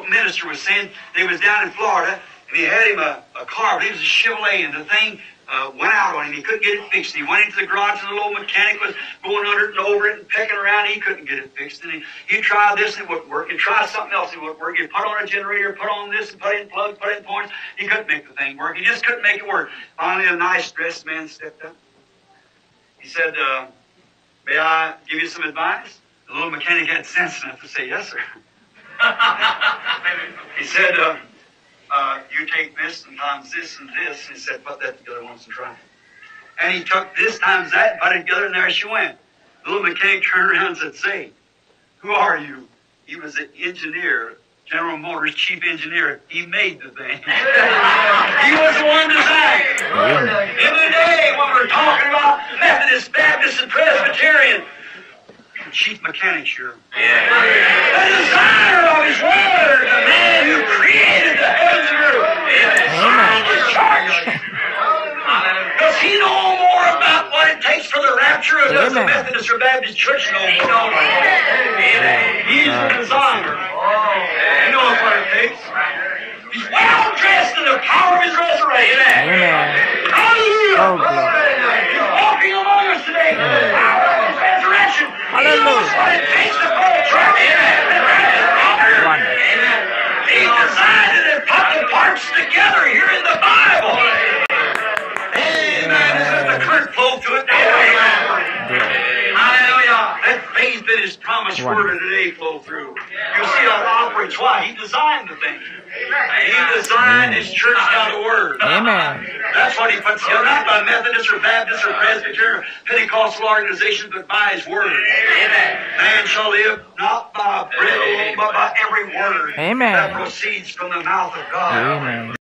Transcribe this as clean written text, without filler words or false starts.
local minister was saying they was down in Florida, and he had him a car, but it was a Chevrolet, and the thing went out on him. He couldn't get it fixed. He went into the garage, and the little mechanic was going under it and over it and pecking around. He couldn't get it fixed. And he tried this, and it wouldn't work. He tried something else, and it wouldn't work. He put on a generator, put on this, and put in plugs, put in points. He couldn't make the thing work. He just couldn't make it work. Finally, a nice-dressed man stepped up. He said, may I give you some advice? The little mechanic had sense enough to say, yes, sir. He said, you take this and times this and this. And he said, put that together once and try it. And he took this times that, put it together, and there she went. The little mechanic turned around and said, say, who are you? He was an engineer, General Motors chief engineer. He made the thing. He was the one designed it. In the day when we're talking about Methodist, Baptist, and Presbyterian, chief mechanic, sure. The designer of his word, the man who created the heavens and earth, designed his church. Does he know more about what it takes for the rapture of the Methodist or Baptist church? No more. He's the designer. He knows what it takes. He's well dressed in the power of his resurrection. Hallelujah. He's walking among us today in the power of his resurrection. He knows what it takes to put a church in order. He designed it and put the parts together here in the Bible. Amen. Let the current flow to it. Hallelujah. That faith that his promised word of today flow through. You'll see how it operates. Why? He designed the thing. He designed his church down to word. Amen. That's what he puts together, not by Methodist or Baptist or Presbyterian or Pentecostal organizations, but by his word. Amen. Man shall live not by bread alone, but by every word that proceeds from the mouth of God. Amen.